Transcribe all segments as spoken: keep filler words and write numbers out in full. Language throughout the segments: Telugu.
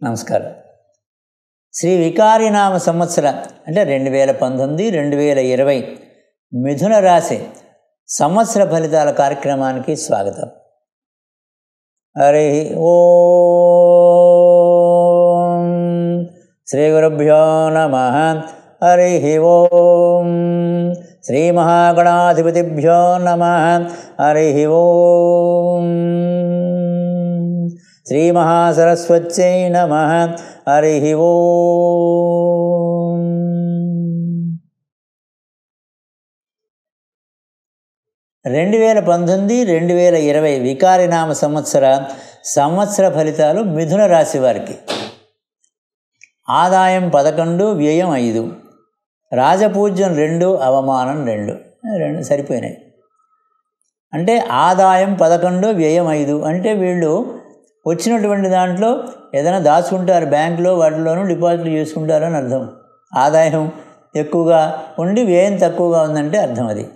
నమస్కారం. శ్రీ వికారినామ సంవత్సర అంటే రెండు వేల పంతొమ్మిది రెండు వేల ఇరవై మిథున రాశి సంవత్సర ఫలితాల కార్యక్రమానికి స్వాగతం. హరి ఓం శ్రీ గురుభ్యో నమః. హరి ఓం శ్రీ మహాగణాధిపతిభ్యో నమః. హరి ఓం శ్రీ మహాసరస్వత్యై నమః. హరి ఓం. రెండు వేల పంతొమ్మిది రెండు వేల ఇరవై వికారినామ సంవత్సర సంవత్సర ఫలితాలు మిథున రాశి వారికి. ఆదాయం పదకొండు, వ్యయం ఐదు, రాజపూజ్యం రెండు, అవమానం రెండు. రెండు సరిపోయినాయి. అంటే ఆదాయం పదకొండు, వ్యయం ఐదు అంటే వీళ్ళు వచ్చినటువంటి దాంట్లో ఏదైనా దాచుకుంటారు, బ్యాంకులో వాటిలోనూ డిపాజిట్లు చేసుకుంటారు అని అర్థం. ఆదాయం ఎక్కువగా ఉండి వ్యయం తక్కువగా ఉందంటే అర్థం అది.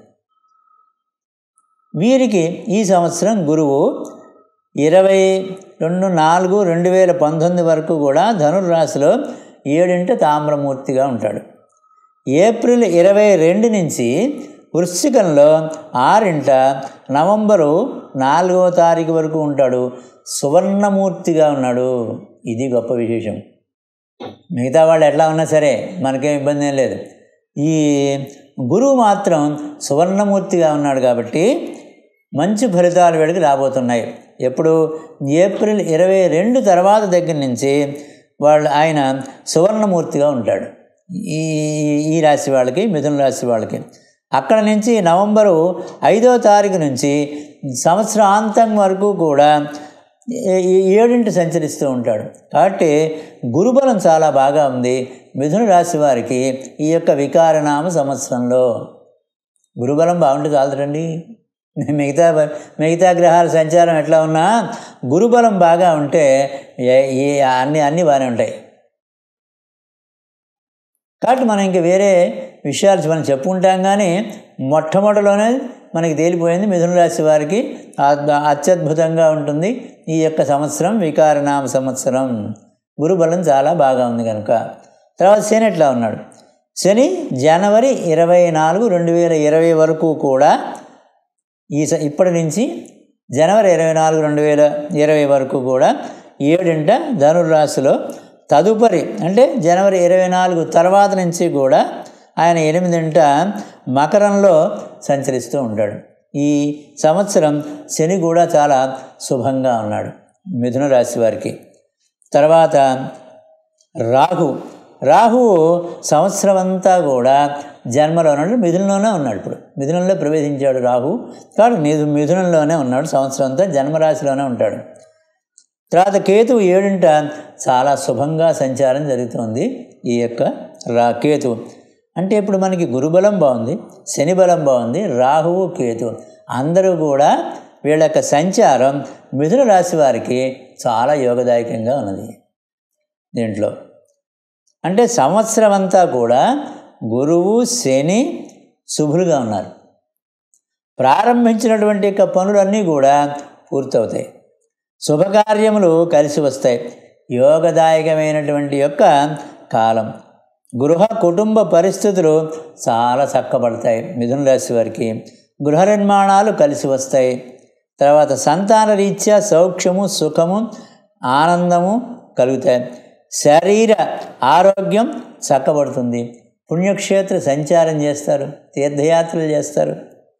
వీరికి ఈ సంవత్సరం గురువు ఇరవై రెండు నాలుగు రెండు వేల పంతొమ్మిది వరకు కూడా ధనుర్రాశిలో ఏడింట తామ్రమూర్తిగా ఉంటాడు. ఏప్రిల్ ఇరవై రెండు నుంచి వృశ్చికంలో ఆరింట నవంబరు నాలుగవ తారీఖు వరకు ఉంటాడు. సువర్ణమూర్తిగా ఉన్నాడు. ఇది గొప్ప విశేషం. మిగతా వాళ్ళు ఎట్లా ఉన్నా సరే మనకేం ఇబ్బంది ఏం లేదు. ఈ గురువు మాత్రం సువర్ణమూర్తిగా ఉన్నాడు కాబట్టి మంచి ఫలితాలు వీడికి రాబోతున్నాయి. ఎప్పుడు ఏప్రిల్ ఇరవై రెండు తర్వాత దగ్గర నుంచి వాళ్ళు ఆయన సువర్ణమూర్తిగా ఉంటాడు ఈ ఈ రాశి వాళ్ళకి, మిథున రాశి వాళ్ళకి. అక్కడ నుంచి నవంబరు ఐదవ తారీఖు నుంచి సంవత్సరాంతం వరకు కూడా ఏడింటి సంచరిస్తూ ఉంటాడు. కాబట్టి గురుబలం చాలా బాగా ఉంది మిథున రాశి వారికి ఈ యొక్క వికారనామ సంవత్సరంలో. గురుబలం బాగుంటే చాలదండి. మిగతా మిగతా గ్రహాల సంచారం ఎట్లా ఉన్నా గురుబలం బాగా ఉంటే ఈ అన్ని అన్నీ బాగానే ఉంటాయి. కాబట్టి మనం ఇంక వేరే విషయాలు మనం చెప్పుకుంటాం. కానీ మొట్టమొదటిలోనే మనకి తేలిపోయింది మిథున రాశి వారికి అత్యద్భుతంగా ఉంటుంది ఈ యొక్క సంవత్సరం, వికారనామ సంవత్సరం. గురుబలం చాలా బాగా ఉంది కనుక. తర్వాత శని ఎట్లా ఉన్నాడు? శని జనవరి ఇరవై నాలుగు రెండు వేల ఇరవై వరకు కూడా ఈ ఇప్పటి నుంచి జనవరి ఇరవై నాలుగు రెండు వేల ఇరవై వరకు కూడా ఏడింట ధనుర్రాశిలో, తదుపరి అంటే జనవరి ఇరవై నాలుగు తర్వాత నుంచి కూడా ఆయన ఎనిమిదింట మకరంలో సంచరిస్తూ ఉంటాడు. ఈ సంవత్సరం శని కూడా చాలా శుభంగా ఉన్నాడు మిథున రాశి వారికి. తర్వాత రాహు రాహువు సంవత్సరం అంతా కూడా జన్మలో ఉన్నాడు, మిథునంలోనే ఉన్నాడు. ఇప్పుడు మిథునంలో ప్రవేశించాడు రాహు. కాబట్టి మిథునంలోనే ఉన్నాడు సంవత్సరం అంతా, జన్మరాశిలోనే ఉంటాడు. తర్వాత కేతువు ఏడింట చాలా శుభంగా సంచారం జరుగుతుంది ఈ యొక్క రా కేతువు. అంటే ఇప్పుడు మనకి గురుబలం బాగుంది, శని బలం బాగుంది, రాహువు కేతువు అందరూ కూడా వీళ్ళ యొక్క సంచారం మిథున రాశి వారికి చాలా యోగదాయకంగా ఉన్నది. దీంట్లో అంటే సంవత్సరం అంతా కూడా గురువు శని శుభులుగా ఉన్నారు. ప్రారంభించినటువంటి యొక్క పనులన్నీ కూడా పూర్తవుతాయి. శుభకార్యములు కలిసి వస్తాయి. యోగదాయకమైనటువంటి యొక్క కాలం. గృహ కుటుంబ పరిస్థితులు చాలా చక్కబడతాయి మిథున రాశి వారికి. గృహ నిర్మాణాలు కలిసి వస్తాయి. తర్వాత సంతాన రీత్యా సౌఖ్యము, సుఖము, ఆనందము కలుగుతాయి. శరీర ఆరోగ్యం చక్కబడుతుంది. పుణ్యక్షేత్ర సంచారం చేస్తారు, తీర్థయాత్రలు చేస్తారు.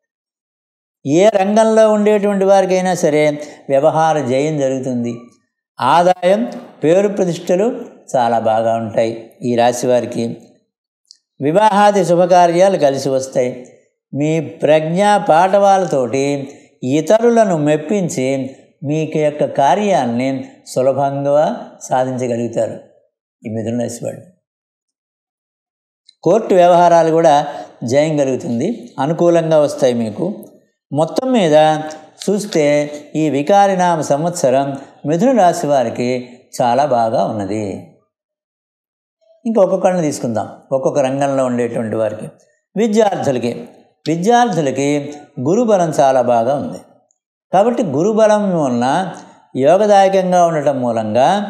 ఏ రంగంలో ఉండేటువంటి వారికైనా సరే వ్యవహార జయం జరుగుతుంది. ఆదాయం, పేరు ప్రతిష్టలు చాలా బాగా ఉంటాయి ఈ రాశి వారికి. వివాహాది శుభకార్యాలు కలిసి వస్తాయి. మీ ప్రజ్ఞా పాఠవాలతోటి ఇతరులను మెప్పించి మీకు యొక్క కార్యాన్ని సులభంగా సాధించగలుగుతారు ఈ మిథున రాశి వాళ్ళు. కోర్టు వ్యవహారాలు కూడా జయం కలుగుతుంది, అనుకూలంగా వస్తాయి మీకు. మొత్తం మీద చూస్తే ఈ వికారినామ సంవత్సరం మిథున రాశి వారికి చాలా బాగా ఉన్నది. ఇంకా ఒక్కొక్కరిని తీసుకుందాం, ఒక్కొక్క రంగంలో ఉండేటువంటి వారికి. విద్యార్థులకి విద్యార్థులకి గురుబలం చాలా బాగా ఉంది. కాబట్టి గురుబలం వలన యోగదాయకంగా ఉండటం మూలంగా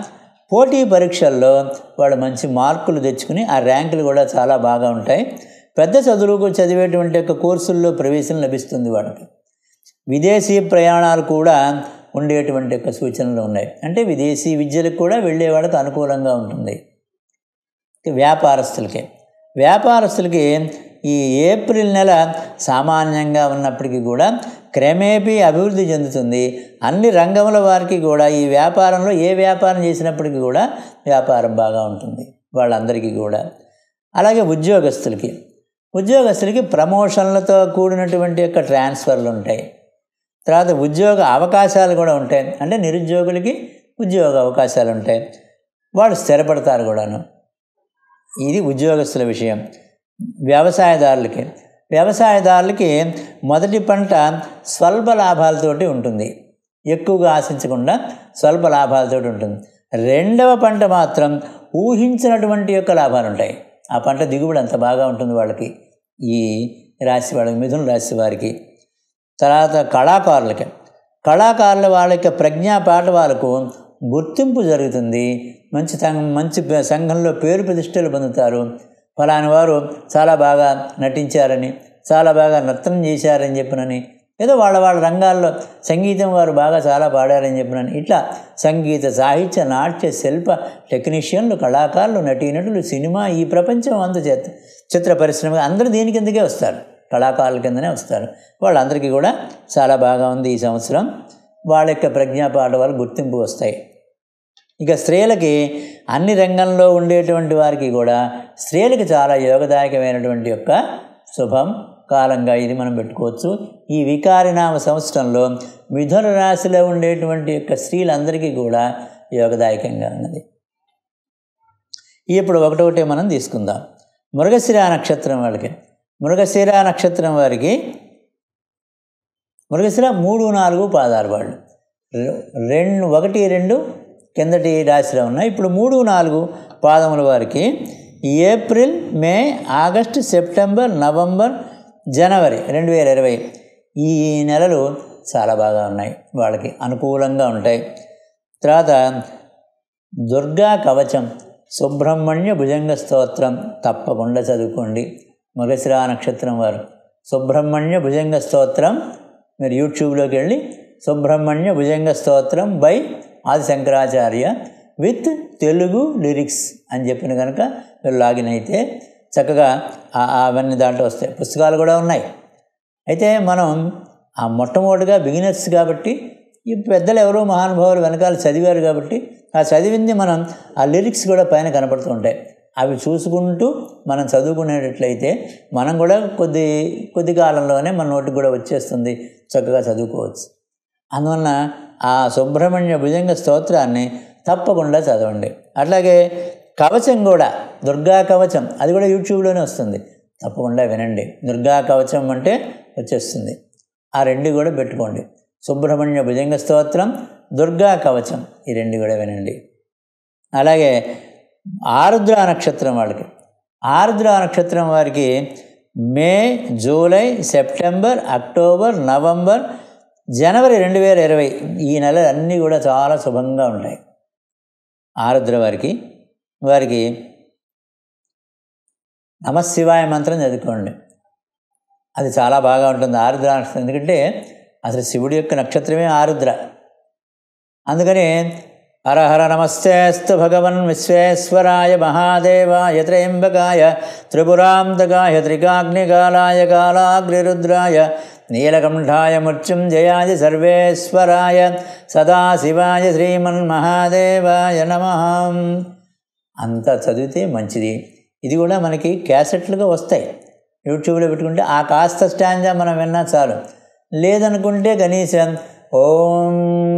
పోటీ పరీక్షల్లో వాళ్ళు మంచి మార్కులు తెచ్చుకుని ఆ ర్యాంకులు కూడా చాలా బాగా ఉంటాయి. పెద్ద చదువులకు చదివేటువంటి యొక్క కోర్సుల్లో ప్రవేశం లభిస్తుంది వాళ్ళకి. విదేశీ ప్రయాణాలు కూడా ఉండేటువంటి యొక్క సూచనలు ఉన్నాయి. అంటే విదేశీ విద్యలకు కూడా వెళ్ళే వాళ్ళకి అనుకూలంగా ఉంటుంది. వ్యాపారస్తులకి వ్యాపారస్తులకి ఈ ఏప్రిల్ నెల సామాన్యంగా ఉన్నప్పటికీ కూడా క్రమేపీ అభివృద్ధి చెందుతుంది. అన్ని రంగముల వారికి కూడా ఈ వ్యాపారంలో ఏ వ్యాపారం చేసినప్పటికీ కూడా వ్యాపారం బాగా ఉంటుంది వాళ్ళందరికీ కూడా. అలాగే ఉద్యోగస్తులకి ఉద్యోగస్తులకి ప్రమోషన్లతో కూడినటువంటి యొక్క ట్రాన్స్ఫర్లు ఉంటాయి. తర్వాత ఉద్యోగ అవకాశాలు కూడా ఉంటాయి. అంటే నిరుద్యోగులకి ఉద్యోగ అవకాశాలు ఉంటాయి, వాళ్ళు స్థిరపడతారు కూడాను. ఇది ఉద్యోగస్తుల విషయం. వ్యవసాయదారులకి వ్యవసాయదారులకి మొదటి పంట స్వల్ప లాభాలతోటి ఉంటుంది, ఎక్కువగా ఆశించకుండా స్వల్ప లాభాలతోటి ఉంటుంది. రెండవ పంట మాత్రం ఊహించినటువంటి యొక్క లాభాలు ఉంటాయి. ఆ పంట దిగుబడి అంత బాగా ఉంటుంది వాళ్ళకి, ఈ రాశి వాళ్ళకి, మిథున రాశి వారికి. తర్వాత కళాకారులకి కళాకారుల వాళ్ళ యొక్క ప్రజ్ఞా పాఠవాలకు గుర్తింపు జరుగుతుంది. మంచి మంచి సంఘంలో పేరు ప్రతిష్టలు పొందుతారు. ఫలాని వారు చాలా బాగా నటించారని, చాలా బాగా నృత్యం చేశారని చెప్పినని, ఏదో వాళ్ళ వాళ్ళ రంగాల్లో సంగీతం వారు బాగా చాలా పాడారని చెప్పినని, ఇట్లా సంగీత, సాహిత్య, నాట్య, శిల్ప టెక్నీషియన్లు, కళాకారులు, నటీనటులు, సినిమా, ఈ ప్రపంచం అంత చేత చిత్ర పరిశ్రమ అందరూ దీని కిందకే వస్తారు, కళాకారుల కిందనే వస్తారు. వాళ్ళందరికీ కూడా చాలా బాగా ఉంది ఈ సంవత్సరం. వాళ్ళ యొక్క ప్రజ్ఞా పాఠవాలు గుర్తింపు వస్తాయి. ఇక స్త్రీలకి అన్ని రంగంలో ఉండేటువంటి వారికి కూడా స్త్రీలకి చాలా యోగదాయకమైనటువంటి యొక్క శుభం కాలంగా ఇది మనం పెట్టుకోవచ్చు. ఈ వికారినామ సంవత్సరంలో మిథున రాశిలో ఉండేటువంటి యొక్క స్త్రీలందరికీ కూడా యోగదాయకంగా ఉన్నది. ఇప్పుడు ఒకటొకటి మనం తీసుకుందాం. మృగశిర నక్షత్రం వాళ్ళకి మృగశిర నక్షత్రం వారికి మృగశిర మూడు నాలుగు పాదాలు వాళ్ళు రెండు ఒకటి రెండు కిందటి రాశిలో ఉన్నాయి. ఇప్పుడు మూడు నాలుగు పాదముల వారికి April, May, August, September, November, జనవరి రెండు వేల ఇరవై ఈ నెలలు చాలా బాగా ఉన్నాయి, వాళ్ళకి అనుకూలంగా ఉంటాయి. తర్వాత దుర్గా కవచం, సుబ్రహ్మణ్య భుజంగ స్తోత్రం తప్పకుండా చదువుకోండి. మృగశిర నక్షత్రం వారు సుబ్రహ్మణ్య భుజంగ స్తోత్రం మీరు యూట్యూబ్లోకి వెళ్ళి సుబ్రహ్మణ్య భుజంగ స్తోత్రం బై ఆది శంకరాచార్య విత్ తెలుగు లిరిక్స్ అని చెప్పిన కనుక మీరు లాగిన్ అయితే చక్కగా అవన్నీ దాంట్లో వస్తాయి. పుస్తకాలు కూడా ఉన్నాయి. అయితే మనం ఆ మొట్టమొదటిగా బిగినర్స్ కాబట్టి ఈ పెద్దలు ఎవరో మహానుభావులు వెనకాల చదివారు కాబట్టి ఆ చదివింది మనం ఆ లిరిక్స్ కూడా పైన కనపడుతూ ఉంటాయి. అవి చూసుకుంటూ మనం చదువుకునేటట్లయితే మనం కూడా కొద్ది కొద్ది కాలంలోనే మన నోటికి కూడా వచ్చేస్తుంది, చక్కగా చదువుకోవచ్చు. అందువలన ఆ సుబ్రహ్మణ్య భుజంగ స్తోత్రాన్ని తప్పకుండా చదవండి. అట్లాగే కవచం కూడా, దుర్గా కవచం, అది కూడా యూట్యూబ్లోనే వస్తుంది, తప్పకుండా వినండి. దుర్గా కవచం అంటే వచ్చేస్తుంది. ఆ రెండు కూడా పెట్టుకోండి. సుబ్రహ్మణ్య భుజంగ స్తోత్రం, దుర్గా కవచం, ఈ రెండు కూడా వినండి. అలాగే ఆరుద్ర నక్షత్రం వాళ్ళకి ఆరుద్ర నక్షత్రం వారికి May, July, September, October, November, జనవరి రెండు వేల ఇరవై ఈ నెలలు అన్నీ కూడా చాలా శుభంగా ఉంటాయి. ఆరుద్ర వారికి వారికి నమశివాయ మంత్రం చదువుకోండి, అది చాలా బాగా ఉంటుంది. ఆరుద్ర నక్షత్రం ఎందుకంటే అసలు శివుడి యొక్క నక్షత్రమే ఆరుద్ర. అందుకని హర హర నమస్తేస్తు భగవన్ విశ్వేశ్వరాయ మహాదేవాయ త్రయంబకాయ త్రిపురాంతకాయ త్రికాగ్నికాలాయ కాలాగ్నిరుద్రాయ నీలకంఠాయ మృత్యుంజయాయ సర్వేశ్వరాయ సదాశివాయ శ్రీమన్మహాదేవాయ నమః. అంత చదివితే మంచిది. ఇది కూడా మనకి క్యాసెట్లుగా వస్తాయి, యూట్యూబ్లో పెట్టుకుంటే ఆ కాస్త స్టాంజా మనం విన్నా చాలు. లేదనుకుంటే కనీసం ఓం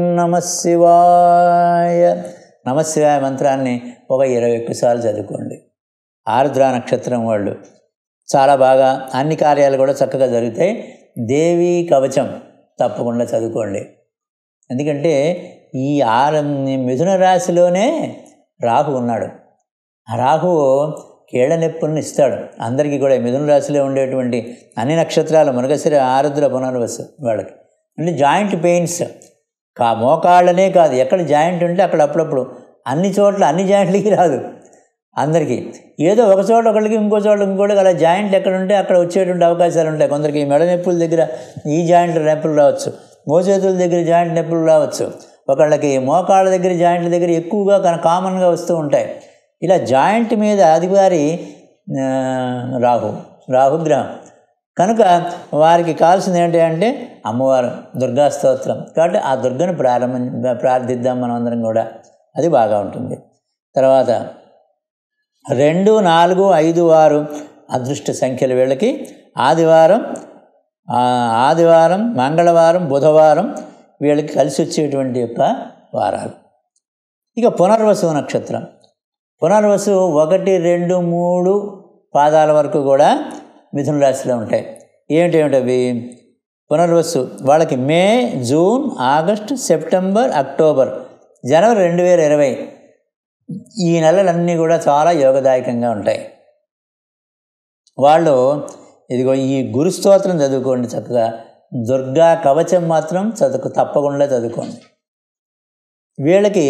నమశివాయ నమశివాయ మంత్రాన్ని ఒక ఇరవై ఒక్కసార్లు చదువుకోండి. ఆరుద్ర నక్షత్రం వాళ్ళు చాలా బాగా అన్ని కార్యాలు కూడా చక్కగా జరుగుతాయి. దేవీ కవచం తప్పకుండా చదువుకోండి. ఎందుకంటే ఈ ఆరు మిథున రాశిలోనే రాహు ఉన్నాడు. ఆ రాహువు కీళ్ళ నొప్పులను ఇస్తాడు అందరికీ కూడా. మిథున రాశిలో ఉండేటువంటి అన్ని నక్షత్రాలు మృగశిర, ఆరుద్ర, పునర్వసు వాళ్ళకి అంటే జాయింట్ పెయిన్స్, కా మోకాళ్ళనే కాదు, ఎక్కడ జాయింట్ ఉంటే అక్కడ అప్పుడప్పుడు అన్ని చోట్ల అన్ని జాయింట్లకి రాదు అందరికీ. ఏదో ఒక చోట ఒకళ్ళకి, ఇంకో చోట ఇంకోటికి అలా జాయింట్లు ఎక్కడ ఉంటే అక్కడ వచ్చేటువంటి అవకాశాలు ఉంటాయి. కొందరికి మెడ నొప్పుల దగ్గర ఈ జాయింట్ల నొప్పులు రావచ్చు, మోచేతుల దగ్గర జాయింట్ నొప్పులు రావచ్చు, ఒకళ్ళకి మోకాళ్ళ దగ్గర జాయింట్ల దగ్గర ఎక్కువగా కన కామన్గా వస్తూ ఉంటాయి. ఇలా జాయింట్ మీద అధికారి రాహు రాహుగ్రహం కనుక వారికి కావాల్సింది ఏంటి అంటే అమ్మవారు దుర్గా స్తోత్రం. కాబట్టి ఆ దుర్గను ప్రారంభం ప్రార్థిద్దాం మనం అందరం కూడా, అది బాగా ఉంటుంది. తర్వాత రెండు నాలుగు ఐదు ఆరు అదృష్ట సంఖ్యల వీళ్ళకి ఆదివారం ఆదివారం మంగళవారం బుధవారం వీళ్ళకి కలిసి వచ్చేటువంటి యొక్క వారాలు. ఇక పునర్వసు నక్షత్రం, పునర్వసు ఒకటి రెండు మూడు పాదాల వరకు కూడా మిథున రాశిలో ఉంటాయి. ఏమిటేమిటవి? పునర్వసు వాళ్ళకి May, June, August, September, October, జనవరి రెండు వేల ఇరవై ఈ నెలలన్నీ కూడా చాలా యోగదాయకంగా ఉంటాయి. వాళ్ళు ఇదిగో ఈ గురు స్తోత్రం చదువుకోండి చక్కగా. దుర్గా కవచం మాత్రం చదువు తప్పకుండా చదువుకోండి. వీళ్ళకి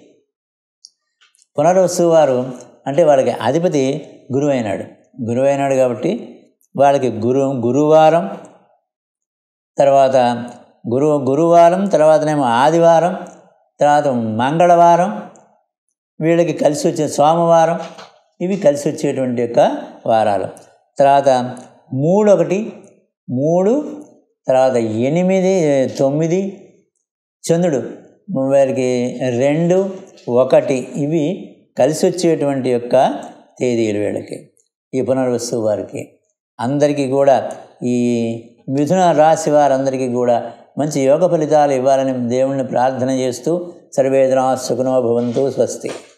పునర్వసు వారు అంటే వాళ్ళకి అధిపతి గురువు అయినాడు గురువు అయినాడు కాబట్టి వాళ్ళకి గురు గురువారం తర్వాత గురు గురువారం తర్వాతనేమో ఆదివారం, తర్వాత మంగళవారం, వీళ్ళకి కలిసి వచ్చే సోమవారం, ఇవి కలిసి వచ్చేటువంటి యొక్క వారాలు. తర్వాత మూడు ఒకటి మూడు తర్వాత ఎనిమిది తొమ్మిది చంద్రుడు వీళ్ళకి రెండు ఒకటి ఇవి కలిసి వచ్చేటువంటి యొక్క తేదీలు వీళ్ళకి ఈ పునర్వసు వారికి. అందరికీ కూడా ఈ మిథున రాశి వారందరికీ కూడా మంచి యోగ ఫలితాలు ఇవ్వాలని దేవుణ్ణి ప్రార్థన చేస్తూ సర్వేజనా సుఖినో భవంతు. స్వస్తి.